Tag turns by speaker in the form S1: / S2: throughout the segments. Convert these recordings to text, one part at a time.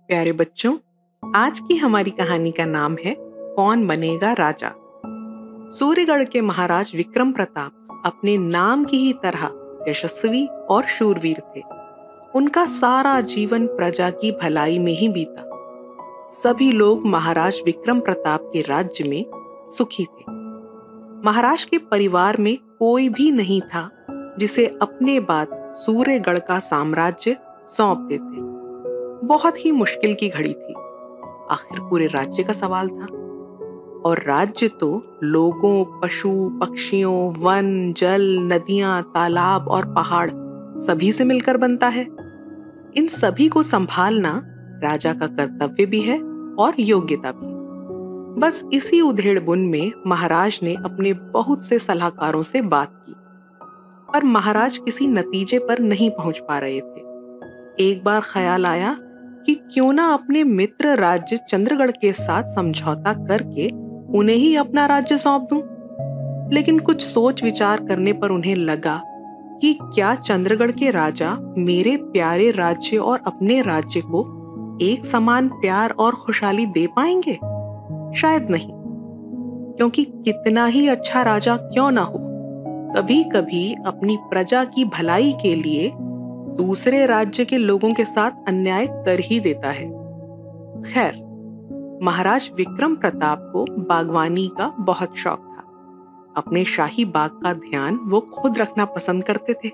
S1: प्यारे बच्चों, आज की हमारी कहानी का नाम है कौन बनेगा राजा। सूर्यगढ़ के महाराज विक्रम प्रताप अपने नाम की ही तरह यशस्वी और शूरवीर थे। उनका सारा जीवन प्रजा की भलाई में ही बीता। सभी लोग महाराज विक्रम प्रताप के राज्य में सुखी थे। महाराज के परिवार में कोई भी नहीं था जिसे अपने बाद सूर्यगढ़ का साम्राज्य सौंप देते। बहुत ही मुश्किल की घड़ी थी। आखिर पूरे राज्य का सवाल था, और राज्य तो लोगों, पशु पक्षियों, वन, जल, नदियां, तालाब और पहाड़ सभी से मिलकर बनता है। इन सभी को संभालना राजा का कर्तव्य भी है और योग्यता भी। बस इसी उधेड़-बुन में महाराज ने अपने बहुत से सलाहकारों से बात की, पर महाराज किसी नतीजे पर नहीं पहुंच पा रहे थे। एक बार ख्याल आया कि क्यों ना अपने मित्र राज्य चंद्रगढ़ के साथ समझौता करके उन्हें ही अपना राज्य सौंप दूं। लेकिन कुछ सोच विचार करने पर उन्हें लगा कि क्या चंद्रगढ़ के राजा मेरे प्यारे राज्य और अपने राज्य को एक समान प्यार और खुशहाली दे पाएंगे? शायद नहीं, क्योंकि कितना ही अच्छा राजा क्यों ना हो, कभी कभी अपनी प्रजा की भलाई के लिए दूसरे राज्य के लोगों के साथ अन्याय कर ही देता है। खैर, महाराज विक्रम प्रताप को बागवानी का बहुत शौक था। अपने शाही बाग का ध्यान वो खुद रखना पसंद करते थे।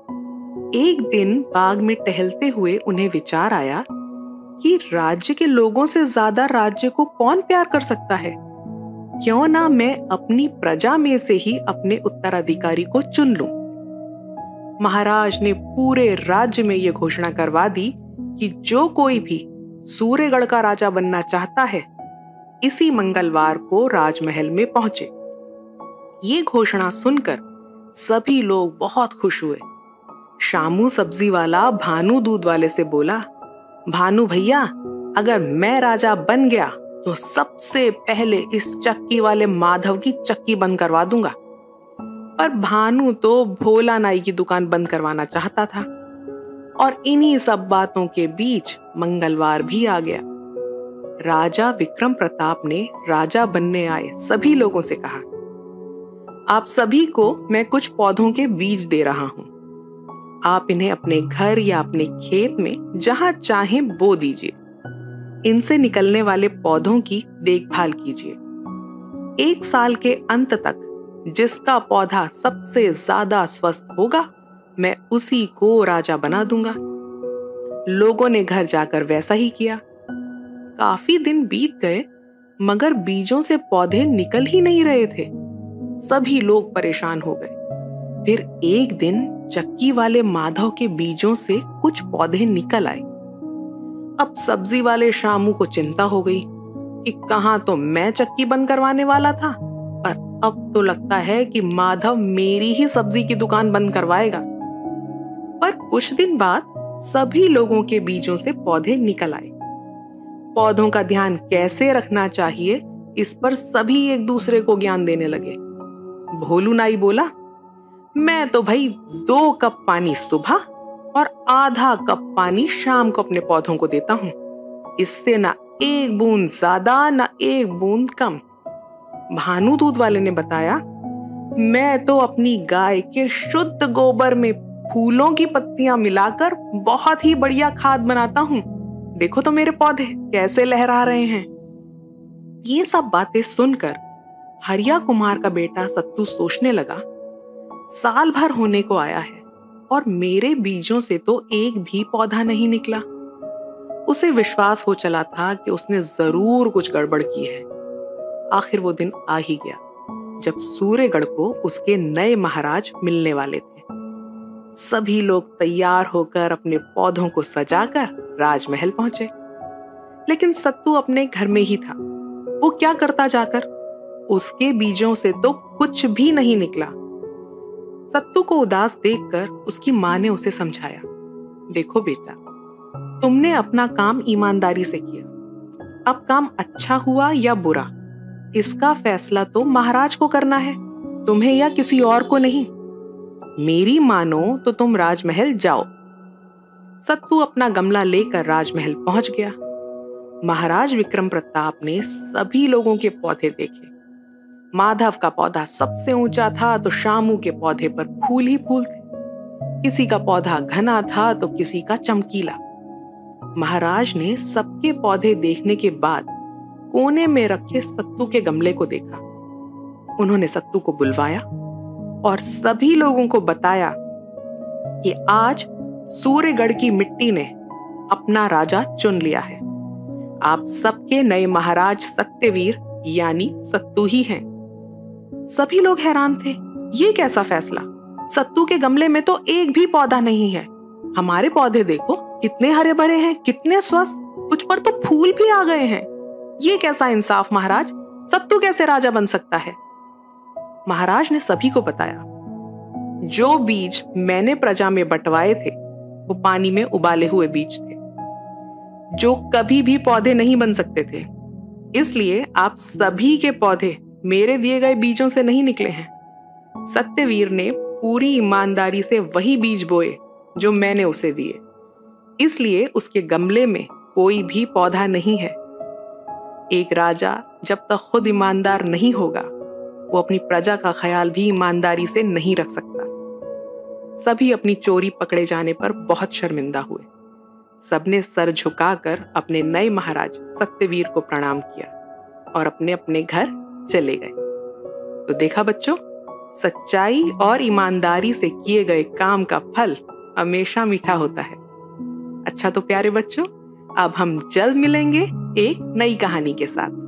S1: एक दिन बाग में टहलते हुए उन्हें विचार आया कि राज्य के लोगों से ज्यादा राज्य को कौन प्यार कर सकता है। क्यों ना मैं अपनी प्रजा में से ही अपने उत्तराधिकारी को चुन लूं। महाराज ने पूरे राज्य में यह घोषणा करवा दी कि जो कोई भी सूर्यगढ़ का राजा बनना चाहता है, इसी मंगलवार को राजमहल में पहुंचे। ये घोषणा सुनकर सभी लोग बहुत खुश हुए। शामू सब्जी वाला भानु दूध वाले से बोला, भानु भैया, अगर मैं राजा बन गया तो सबसे पहले इस चक्की वाले माधव की चक्की बंद करवा दूंगा। पर भानु तो भोला नाई की दुकान बंद करवाना चाहता था। और इन्हीं सब बातों के बीच मंगलवार भी आ गया। राजा विक्रम प्रताप ने राजा बनने आए सभी लोगों से कहा, आप सभी को मैं कुछ पौधों के बीज दे रहा हूं। आप इन्हें अपने घर या अपने खेत में जहां चाहें बो दीजिए। इनसे निकलने वाले पौधों की देखभाल कीजिए। 1 साल के अंत तक जिसका पौधा सबसे ज्यादा स्वस्थ होगा, मैं उसी को राजा बना दूंगा। लोगों ने घर जाकर वैसा ही किया। काफी दिन बीत गए, मगर बीजों से पौधे निकल ही नहीं रहे थे। सभी लोग परेशान हो गए। फिर एक दिन चक्की वाले माधव के बीजों से कुछ पौधे निकल आए। अब सब्जी वाले शामू को चिंता हो गई कि कहां तो मैं चक्की बंद करवाने वाला था, पर अब तो लगता है कि माधव मेरी ही सब्जी की दुकान बंद करवाएगा। पर कुछ दिन बाद सभी लोगों के बीजों से पौधे निकल आए। पौधों का ध्यान कैसे रखना चाहिए, इस पर सभी एक दूसरे को ज्ञान देने लगे। भोलू नाई बोला, मैं तो भाई 2 कप पानी सुबह और आधा कप पानी शाम को अपने पौधों को देता हूं। इससे ना एक बूंद ज्यादा ना एक बूंद कम। भानु दूध वाले ने बताया, मैं तो अपनी गाय के शुद्ध गोबर में फूलों की पत्तियां मिलाकर बहुत ही बढ़िया खाद बनाता हूं। देखो तो मेरे पौधे कैसे लहरा रहे हैं। ये सब बातें सुनकर हरिया कुमार का बेटा सत्तू सोचने लगा, साल भर होने को आया है और मेरे बीजों से तो एक भी पौधा नहीं निकला। उसे विश्वास हो चला था कि उसने जरूर कुछ गड़बड़ की है। आखिर वो दिन आ ही गया जब सूर्यगढ़ को उसके नए महाराज मिलने वाले थे। सभी लोग तैयार होकर अपने पौधों को सजाकर राजमहल पहुंचे। लेकिन सत्तू अपने घर में ही था। वो क्या करता जाकर? उसके बीजों से तो कुछ भी नहीं निकला। सत्तू को उदास देखकर उसकी माँ ने उसे समझाया, देखो बेटा, तुमने अपना काम ईमानदारी से किया। अब काम अच्छा हुआ या बुरा, इसका फैसला तो महाराज को करना है, तुम्हें या किसी और को नहीं। मेरी मानो तो तुम राजमहल जाओ। सत्तू अपना गमला लेकर राजमहल पहुंच गया। महाराज विक्रम प्रताप ने सभी लोगों के पौधे देखे। माधव का पौधा सबसे ऊंचा था तो शामू के पौधे पर फूल ही फूल थे। किसी का पौधा घना था तो किसी का चमकीला। महाराज ने सबके पौधे देखने के बाद कोने में रखे सत्तू के गमले को देखा। उन्होंने सत्तू को बुलवाया और सभी लोगों को बताया कि आज सूर्यगढ़ की मिट्टी ने अपना राजा चुन लिया है। आप सबके नए महाराज सत्यवीर यानी सत्तू ही हैं। सभी लोग हैरान थे। ये कैसा फैसला? सत्तू के गमले में तो एक भी पौधा नहीं है। हमारे पौधे देखो, कितने हरे भरे हैं, कितने स्वस्थ, कुछ पर तो फूल भी आ गए हैं। ये कैसा इंसाफ महाराज? सत्तू कैसे राजा बन सकता है? महाराज ने सभी को बताया, जो बीज मैंने प्रजा में बंटवाए थे वो पानी में उबाले हुए बीज थे, जो कभी भी पौधे नहीं बन सकते थे। इसलिए आप सभी के पौधे मेरे दिए गए बीजों से नहीं निकले हैं। सत्यवीर ने पूरी ईमानदारी से वही बीज बोए जो मैंने उसे दिए, इसलिए उसके गमले में कोई भी पौधा नहीं है। एक राजा जब तक खुद ईमानदार नहीं होगा, वो अपनी प्रजा का ख्याल भी ईमानदारी से नहीं रख सकता। सभी अपनी चोरी पकड़े जाने पर बहुत शर्मिंदा हुए। सबने सर झुकाकर अपने नए महाराज सत्यवीर को प्रणाम किया और अपने अपने घर चले गए। तो देखा बच्चों, सच्चाई और ईमानदारी से किए गए काम का फल हमेशा मीठा होता है। अच्छा तो प्यारे बच्चों, अब हम जल्द मिलेंगे एक नई कहानी के साथ।